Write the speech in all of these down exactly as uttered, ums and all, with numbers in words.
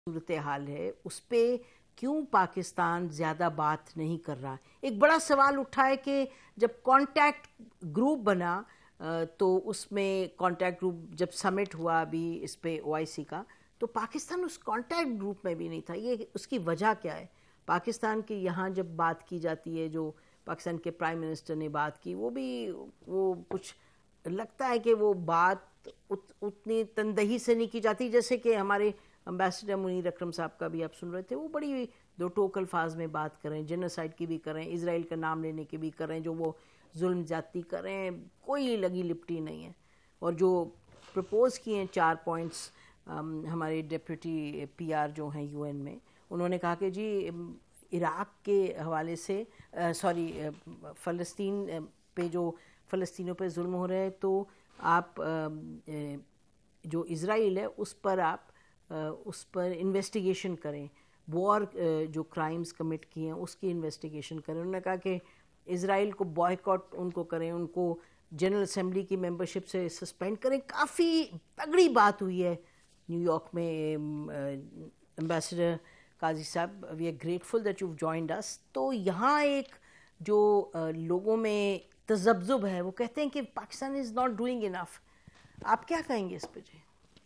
صورتحال ہے اس پہ کیوں پاکستان زیادہ بات نہیں کر رہا؟ ایک بڑا سوال اٹھا ہے کہ جب کانٹیکٹ گروپ بنا تو اس میں کانٹیکٹ گروپ جب سمٹ ہوا ابھی اس پہ او آئی سی کا، تو پاکستان اس کانٹیکٹ گروپ میں بھی نہیں تھا. یہ اس کی وجہ کیا ہے؟ پاکستان کی یہاں جب بات کی جاتی ہے، جو پاکستان کے پرائم منسٹر نے بات کی، وہ بھی وہ کچھ لگتا ہے کہ وہ بات اتنی تندہی سے نہیں کی جاتی جیسے کہ ہمارے امبیسڈر منیر اکرم صاحب کا بھی آپ سن رہے تھے. وہ بڑی دو ٹوک الفاظ میں بات کریں، جینوسائیڈ کی بھی کریں، اسرائیل کا نام لینے کی بھی کریں، جو وہ ظلم زیادتی کریں، کوئی لگی لپٹی نہیں ہے. اور جو پرپوز کیے ہیں چار پوائنٹس ہمارے ڈیپٹی پی آر جو ہیں یو این میں، انہوں نے کہا کہ جی عراق کے حوالے سے سوری فلسطین پہ جو فلسطینیوں پہ ظلم ہو رہے ہیں، تو آپ جو اسرائیل ہے اس پر آپ اس پر انویسٹیگیشن کریں، وار جو کرائمز کمٹ کیے ہیں اس کی انویسٹیگیشن کریں. انہوں نے کہا کہ اسرائیل کو بائیکاٹ ان کو کریں، ان کو جنرل اسمبلی کی ممبرشپ سے سسپینڈ کریں. کافی تگڑی بات ہوئی ہے نیو یارک میں. امبیسڈر قاضی صاحب، we are grateful that you joined us. تو یہاں ایک جو لوگوں میں تذبذب ہے، وہ کہتے ہیں کہ Pakistan is not doing enough. آپ کیا کہیں گے اس پہ؟ جی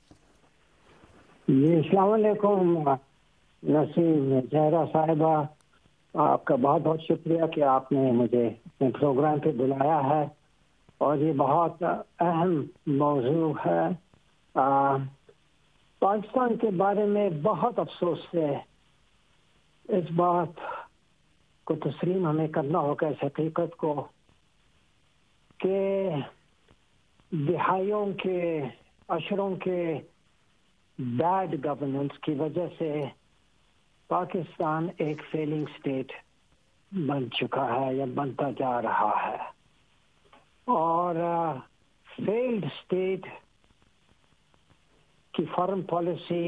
جی السلام علیکم نسیم زہرا صاحبہ، آپ کا بہت بہت شکریہ کہ آپ نے مجھے اپنے پروگرام پہ بلایا ہے، اور یہ بہت اہم موضوع ہے. آ, پاکستان کے بارے میں بہت افسوس ہے. اس بات کو تسلیم ہمیں کرنا ہوگا، اس حقیقت کو، کہ دہائیوں کے عشروں کے بیڈ گورننس کی وجہ سے پاکستان ایک فیلنگ سٹیٹ بن چکا ہے یا بنتا جا رہا ہے. اور فیلڈ سٹیٹ کی فارن پالیسی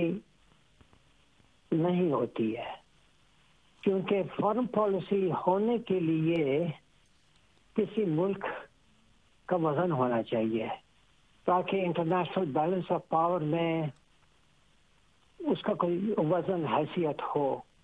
نہیں ہوتی ہے، کیونکہ فارن پالیسی ہونے کے لیے کسی ملک کا وزن ہونا چاہیے تاکہ انٹرنیشنل بیلنس آف پاور میں اس کا کوئی وزن حیثیت ہو.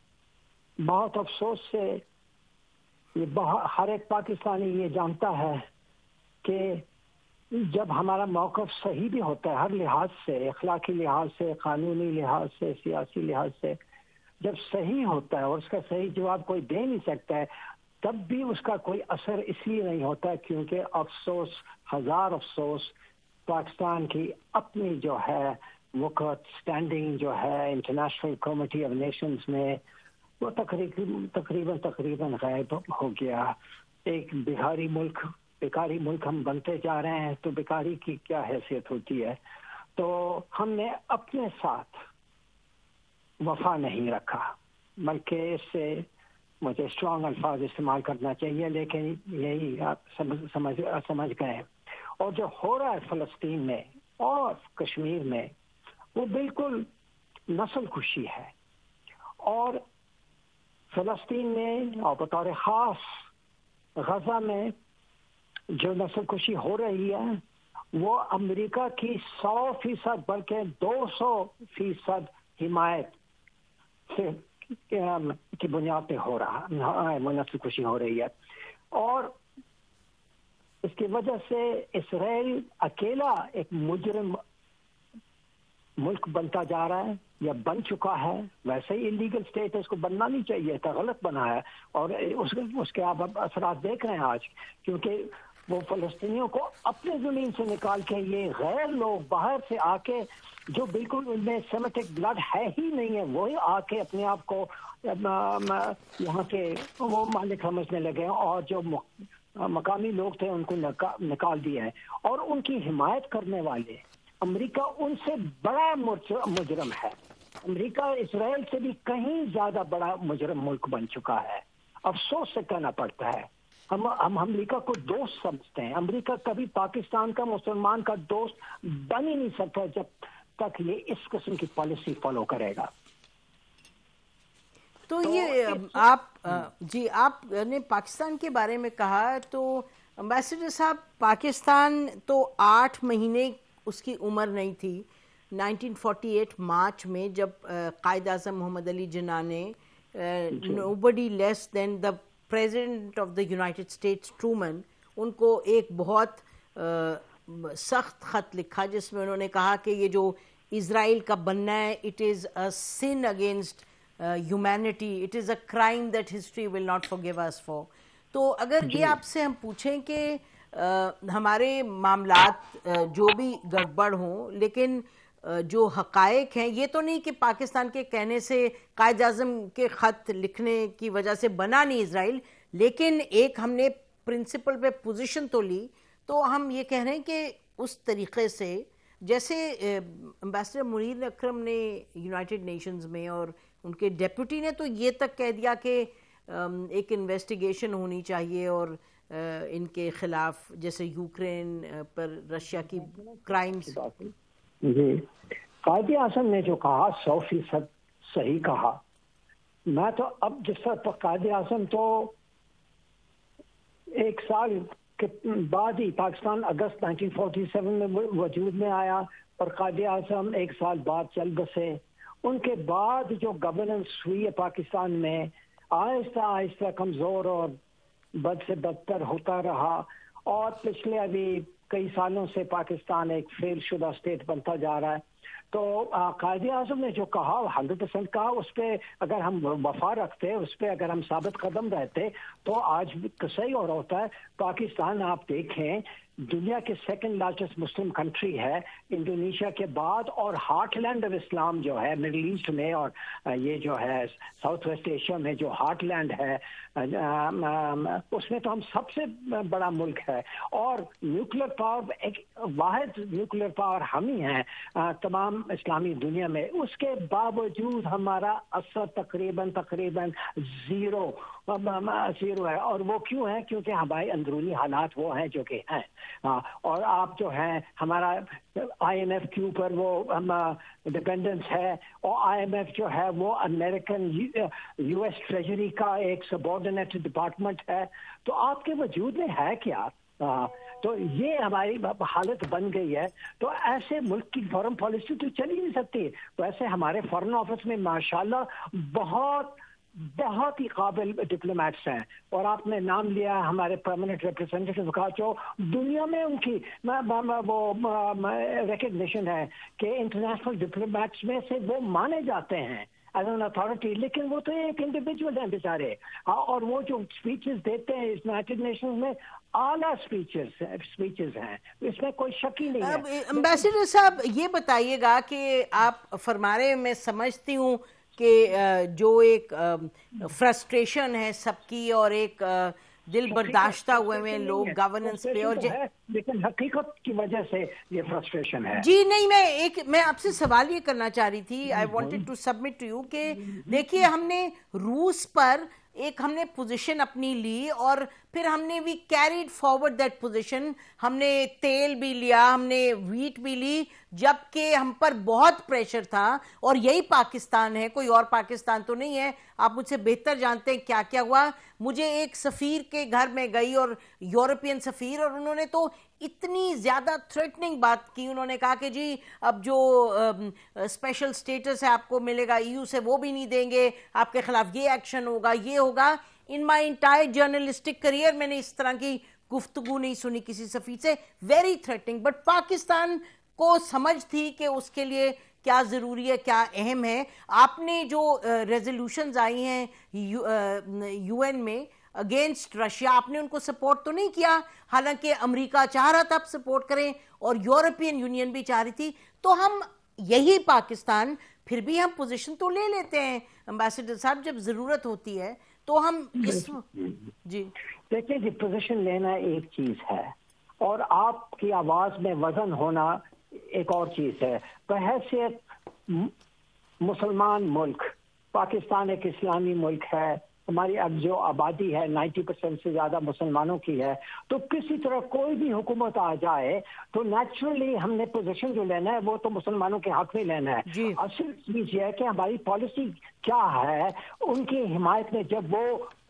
بہت افسوس سے یہ بہت ہر ایک پاکستانی یہ جانتا ہے کہ جب ہمارا موقف صحیح بھی ہوتا ہے، ہر لحاظ سے، اخلاقی لحاظ سے، قانونی لحاظ سے، سیاسی لحاظ سے، جب صحیح ہوتا ہے اور اس کا صحیح جواب کوئی دے نہیں سکتا ہے، تب بھی اس کا کوئی اثر اس لیے نہیں ہوتا کیونکہ افسوس، ہزار افسوس، پاکستان کی اپنی جو ہے وقت اسٹینڈنگ جو ہے انٹرنیشنل کمیٹی آف نیشنز میں، وہ تقریباً تقریباً تقریباً غائب ہو گیا. ایک بھکاری ملک بیکاری ملک ہم بنتے جا رہے ہیں، تو بیکاری کی کیا حیثیت ہوتی ہے. تو ہم نے اپنے ساتھ وفا نہیں رکھا، بلکہ اس سے مجھے اسٹرانگ الفاظ استعمال کرنا چاہیے، لیکن یہی آپ سمجھ سمجھ سمجھ گئے. اور جو ہو رہا ہے فلسطین میں اور کشمیر میں، وہ بالکل نسل کشی ہے. اور فلسطین میں اور بطور خاص غزہ میں جو نسل کشی ہو رہی ہے، وہ امریکہ کی سو فیصد بلکہ دو سو فیصد حمایت سے کی بنیاد پہ ہو رہا ہے، وہ نسل کشی ہو رہی ہے. اور اس کی وجہ سے اسرائیل اکیلا ایک مجرم ملک بنتا جا رہا ہے یا بن چکا ہے. ویسے ہی انلیگل اسٹیٹ اس کو بننا نہیں چاہیے تھا، غلط بنا ہے. اور اس اس کے آپ اثرات دیکھ رہے ہیں آج، کیونکہ وہ فلسطینیوں کو اپنے زمین سے نکال کے یہ غیر لوگ باہر سے آ کے، جو بالکل ان میں سیمیٹک بلڈ ہے ہی نہیں ہے، وہی آ کے اپنے آپ کو یہاں کے وہ مالک سمجھنے لگے، اور جو مقامی لوگ تھے ان کو نکال دیا ہے. اور ان کی حمایت کرنے والے امریکہ ان سے بڑا مجرم ہے. امریکہ اسرائیل سے بھی کہیں زیادہ بڑا مجرم ملک بن چکا ہے. افسوس سے کہنا پڑتا ہے، ہم ہم امریکہ کو دوست سمجھتے ہیں. امریکہ کبھی پاکستان کا، مسلمان کا دوست بن ہی نہیں سکتا جب تک یہ اس قسم کی پالیسی فالو کرے گا. تو یہ آپ جی آپ نے پاکستان کے بارے میں کہا، تو امبیسڈر صاحب، پاکستان تو آٹھ مہینے اس کی عمر نہیں تھی نائنٹین فورٹی ایٹ مارچ میں جب قائد اعظم محمد علی جناح نے nobody less than the president of the United States Truman ان کو ایک بہت سخت خط لکھا جس میں انہوں نے کہا کہ یہ جو اسرائیل کا بننا ہے it is a sin against humanity, it is a crime that history will not forgive us for. تو اگر یہ آپ سے ہم پوچھیں کہ ہمارے معاملات جو بھی گڑبڑ ہوں لیکن جو حقائق ہیں, یہ تو نہیں کہ پاکستان کے کہنے سے قائد اعظم کے خط لکھنے کی وجہ سے بنا نہیں اسرائیل, لیکن ایک ہم نے پرنسپل پہ پوزیشن تو لی, تو ہم یہ کہہ رہے ہیں کہ اس طریقے سے جیسے امبیسڈر منیر اکرم نے یونائٹڈ نیشنز میں اور ان کے ڈیپوٹی نے تو یہ تک کہہ دیا کہ ایک انویسٹیگیشن ہونی چاہیے اور ان کے خلاف جیسے یوکرین پر رشیا کی کرائمز. جی, قائد اعظم نے جو کہا سو فیصد صحیح کہا. میں تو اب جس طرح قائد اعظم تو ایک سال کے بعد ہی Pakistan August nineteen forty seven میں وجود میں آیا اور قائد اعظم ایک سال بعد چل بسے. ان کے بعد جو گورننس ہوئی ہے پاکستان میں آہستہ آہستہ کمزور اور بد سے بدتر ہوتا رہا, اور پچھلے ابھی کئی سالوں سے پاکستان ایک فیل شدہ اسٹیٹ بنتا جا رہا ہے. تو قائد اعظم نے جو کہا ہنڈریڈ پرسینٹ کہا, اس پہ اگر ہم وفا رکھتے, اس پہ اگر ہم ثابت قدم رہتے تو آج بھی صحیح اور ہوتا ہے. پاکستان آپ دیکھیں دنیا کے سیکنڈ لارجسٹ مسلم کنٹری ہے انڈونیشیا کے بعد, اور ہارٹ لینڈ آف اسلام جو ہے مڈل ایسٹ میں اور یہ جو ہے ساؤتھ ویسٹ ایشیا میں جو ہارٹ لینڈ ہے اس میں تو ہم سب سے بڑا ملک ہے, اور نیوکلیر پاور ایک واحد نیوکلیر پاور ہم ہی ہیں تمام اسلامی دنیا میں. اس کے باوجود ہمارا اثر تقریباً تقریباً زیرو زیرو ہے, اور وہ کیوں ہے؟ کیونکہ ہمارے اندرونی حالات وہ ہیں جو کہ ہیں. اور آپ جو ہیں ہمارا آئی ایم ایف کے اوپر وہ ڈپینڈنس ہے, اور آئی ایم ایف جو ہے وہ امریکن یو ایس ٹریجری کا ایک سبارڈینیٹ ڈپارٹمنٹ ہے. تو آپ کے وجود میں ہے کیا؟ تو یہ ہماری حالت بن گئی ہے. تو ایسے ملک کی فارن پالیسی تو چل ہی نہیں سکتی. ویسے ہمارے فارن آفس میں ماشاءاللہ بہت بہت ہی قابل ڈپلومیٹس ہیں, اور آپ نے نام لیا ہمارے پرماننٹ ریپرزینٹیٹیو کا, جو دنیا میں ان کی وہ ریکگنیشن ہے کہ انٹرنیشنل ڈپلومیٹس میں سے وہ مانے جاتے ہیں ایز این اتھارٹی, لیکن وہ تو ایک انڈیویجول ہیں بیچارے, اور وہ جو اسپیچز دیتے ہیں یونائٹڈ نیشنز میں اعلیٰ اسپیچز اسپیچز ہیں, اس میں کوئی شک ہی نہیں ہے. امبیسڈر صاحب یہ بتائیے گا کہ آپ فرما رہے, میں سمجھتی ہوں کہ جو ایک فرسٹریشن ہے سب کی اور ایک دل برداشتہ ہوئے میں لوگ گورننس پہ, اور لیکن حقیقت کی وجہ سے یہ فرسٹریشن ہے. جی نہیں, میں ایک میں آپ سے سوال یہ کرنا چاہ رہی تھی, I wanted to submit to you کہ دیکھیے ہم نے روس پر ایک ہم نے پوزیشن اپنی لی اور پھر ہم نے بھی کیریڈ فارورڈ دیٹ پوزیشن, ہم نے تیل بھی لیا, ہم نے ویٹ بھی لی, جبکہ ہم پر بہت پریشر تھا, اور یہی پاکستان ہے, کوئی اور پاکستان تو نہیں ہے. آپ مجھ سے بہتر جانتے ہیں کیا کیا ہوا. مجھے ایک سفیر کے گھر میں گئی, اور یورپین سفیر, اور انہوں نے تو اتنی زیادہ تھریٹننگ بات کی. انہوں نے کہا کہ جی اب جو اسپیشل سٹیٹس ہے آپ کو ملے گا ای یو سے وہ بھی نہیں دیں گے, آپ کے خلاف یہ ایکشن ہوگا, یہ ہوگا. In my entire journalistic career میں نے اس طرح کی گفتگو نہیں سنی کسی سفیر سے, ویری تھریٹنگ. بٹ پاکستان کو سمجھ تھی کہ اس کے لیے کیا ضروری ہے, کیا اہم ہے. آپ نے جو ریزولوشنز آئی ہیں یو این میں اگینسٹ رشیا, آپ نے ان کو سپورٹ تو نہیں کیا, حالانکہ امریکہ چاہ رہا تھا آپ سپورٹ کریں اور یورپین یونین بھی چاہ رہی تھی. تو ہم یہی پاکستان پھر بھی ہم پوزیشن تو لے لیتے ہیں امبیسڈر صاحب جب ضرورت ہوتی ہے, تو ہم اس جی دیکھیں جی پوزیشن لینا ایک چیز ہے اور آپ کی آواز میں وزن ہونا ایک اور چیز ہے. بحیثیت مسلمان ملک پاکستان ایک اسلامی ملک ہے, ہماری اب جو آبادی ہے نائنٹی پرسینٹ سے زیادہ مسلمانوں کی ہے, تو کسی طرح کوئی بھی حکومت آ جائے تو نیچرلی ہم نے پوزیشن جو لینا ہے وہ تو مسلمانوں کے حق میں لینا ہے. جی. اصل چیز یہ ہے کہ ہماری پالیسی کیا ہے ان کی حمایت میں. جب وہ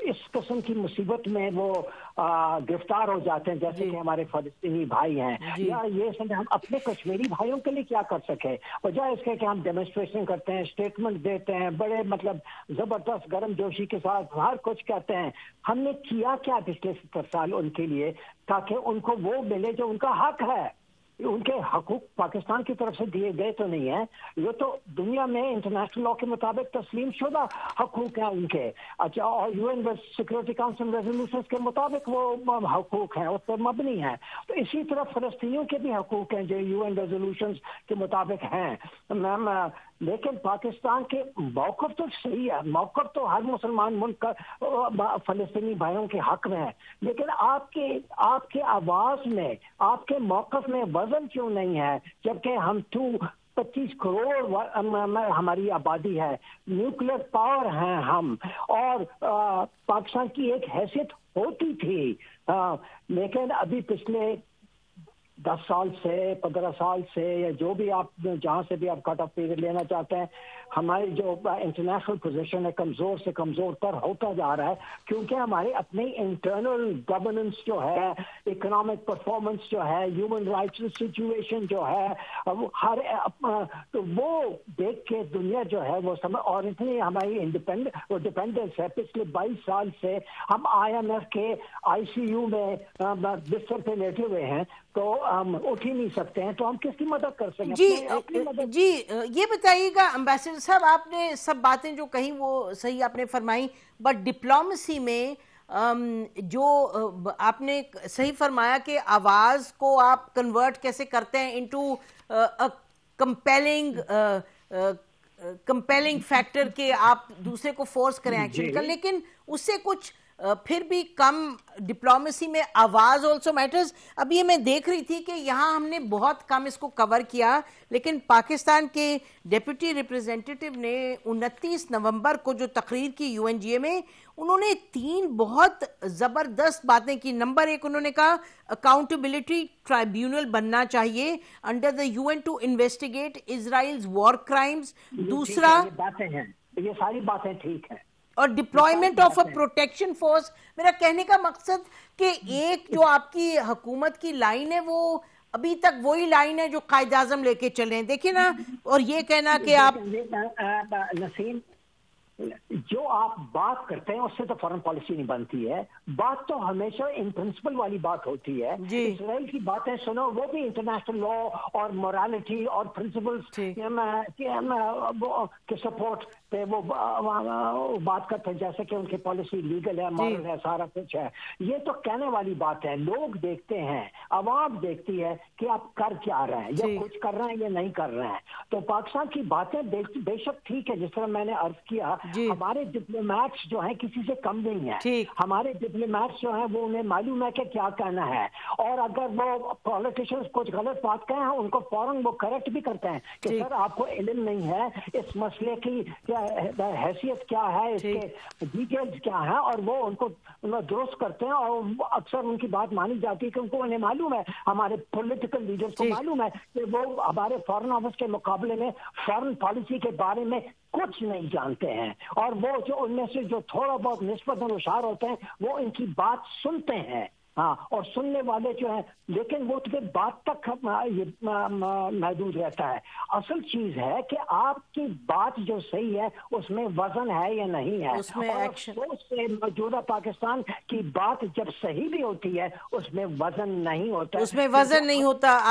اس قسم کی مصیبت میں وہ گرفتار ہو جاتے ہیں جیسے کہ ہمارے فلسطینی بھائی ہیں، یا یہ سمجھے ہم اپنے کشمیری بھائیوں کے لیے کیا کر سکے، بجائے اس کے کہ ہم ڈیمونسٹریشن کرتے ہیں، اسٹیٹمنٹ دیتے ہیں، بڑے مطلب زبردست گرم جوشی کے ساتھ ہر کچھ کہتے ہیں. ہم نے کیا کیا پچھلے ستر سال ان کے لیے تاکہ ان کو وہ ملے جو ان کا حق ہے؟ ان کے حقوق پاکستان کی طرف سے دیے گئے تو نہیں ہیں، یہ تو دنیا میں انٹرنیشنل لا کے مطابق تسلیم شدہ حقوق ہیں ان کے. اچھا، اور U N security council resolutions کے مطابق وہ حقوق ہیں، اس پر مبنی ہیں. تو اسی طرح فلسطینیوں کے بھی حقوق ہیں جو یو این ریزولوشنز کے مطابق ہیں. میم لیکن پاکستان کے موقف تو صحیح ہے، موقف تو ہر مسلمان ملک کا فلسطینی بھائیوں کے حق میں ہے، لیکن آپ کے آپ کے آواز میں، آپ کے موقف میں وزن کیوں نہیں ہے؟ جبکہ ہم تو پچیس کروڑ ہماری آبادی ہے، نیوکلیر پاور ہیں ہم، اور پاکستان کی ایک حیثیت ہوتی تھی، لیکن ابھی پچھلے دس سال سے پندرہ سال سے یا جو بھی آپ جہاں سے بھی آپ کٹ آف پیریڈ لینا چاہتے ہیں، ہماری جو انٹرنیشنل پوزیشن ہے کمزور سے کمزور تر ہوتا جا رہا ہے، کیونکہ ہمارے اپنے انٹرنل گورننس جو ہے، اکنامک پرفارمنس جو ہے، ہیومن رائٹس سچویشن جو ہے، ہر تو وہ دیکھ کے دنیا جو ہے وہ سمجھ، اور اتنی ہماری انڈیپینڈ وہ ڈپینڈنس ہے پچھلے بائیس سال سے ہم آئی ایم ایف کے آئی سی یو میں بستر پہ لیٹے ہوئے ہیں، تو ہم اٹھ ہی نہیں سکتے ہیں، تو ہم کس کی مدد کر سکیں؟ جی جی یہ بتائیے گا امبیسڈر صاحب، آپ نے سب باتیں جو کہیں وہ صحیح آپ نے فرمائی، بٹ ڈپلومیسی میں جو آپ نے صحیح فرمایا کہ آواز کو آپ کنورٹ کیسے کرتے ہیں انٹو کمپیلنگ کمپیلنگ فیکٹر کہ آپ دوسرے کو فورس کریں ایکشن کر، لیکن اس سے کچھ پھر بھی کم ڈپلومیسی میں آواز آلسو میٹرز. اب یہ میں دیکھ رہی تھی کہ یہاں ہم نے بہت کم اس کو کور کیا، لیکن پاکستان کے ڈیپٹی ریپریزنٹیٹیو نے انتیس نومبر کو جو تقریر کی یو این جی اے میں، انہوں نے تین بہت زبردست باتیں کی. نمبر ایک، انہوں نے کہا اکاؤنٹیبلٹی ٹرائیبیونل بننا چاہیے under the U N to investigate Israel's war crimes. دوسرا، یہ باتیں ہیں، یہ ساری باتیں ٹھیک ہیں، اور deployment of a protection force. میرا کہنے کا مقصد کہ ایک جو آپ کی حکومت کی لائن ہے وہ ابھی تک وہی لائن ہے جو قائد اعظم لے کے چلے ہیں، دیکھیں نا، اور یہ کہنا کہ آپ نسیم جو آپ بات کرتے ہیں اس سے تو فارن پالیسی نہیں بنتی ہے، بات تو ہمیشہ ان پرنسپل والی بات ہوتی ہے. اسرائیل کی باتیں سنو، وہ بھی انٹرنیشنل لا اور مورالٹی اور پرنسپلز کے سپورٹ پہ وہ بات کرتے ہیں، جیسے کہ ان کی پالیسی لیگل ہے، مورل ہے، سارا کچھ ہے. یہ تو کہنے والی بات ہے، لوگ دیکھتے ہیں، عوام دیکھتی ہے کہ آپ کر کیا رہے ہیں، یا کچھ کر رہے ہیں یا نہیں کر رہے ہیں. تو پاکستان کی باتیں بے شک ٹھیک ہے، جس طرح میں نے عرض کیا، ہمارے ڈپلومیٹس جو ہیں کسی سے کم نہیں ہیں، ہمارے ڈپلومیٹس جو ہیں وہ انہیں معلوم ہے کہ کیا کہنا ہے، اور اگر وہ پولیٹیشینز کچھ غلط بات کہیں ہیں ان کو فوراً وہ کریکٹ بھی کرتے ہیں کہ سر آپ کو علم نہیں ہے اس مسئلے کی حیثیت کیا ہے، اس کے ڈیٹیلز کیا ہیں، اور وہ ان کو درست کرتے ہیں، اور اکثر ان کی بات مانی جاتی ہے کیونکہ انہیں معلوم ہے، ہمارے پولیٹیکل لیڈرز کو معلوم ہے کہ وہ ہمارے فارن آفس کے مقابلے میں فارن پالیسی کے بارے میں کچھ نہیں جانتے ہیں، اور وہ جو ان میں سے جو تھوڑا بہت نسبتاً ہوشیار ہوتے ہیں وہ ان کی بات سنتے ہیں، ہاں، اور سننے والے جو ہیں، لیکن وہ تو بات تک محدود رہتا ہے. اصل چیز ہے کہ آپ کی بات جو صحیح ہے اس میں وزن ہے یا نہیں ہے، اس میں ایکشن. اور سے موجودہ پاکستان کی بات جب صحیح بھی ہوتی ہے اس میں وزن نہیں ہوتا، اس میں وزن نہیں ہوتا.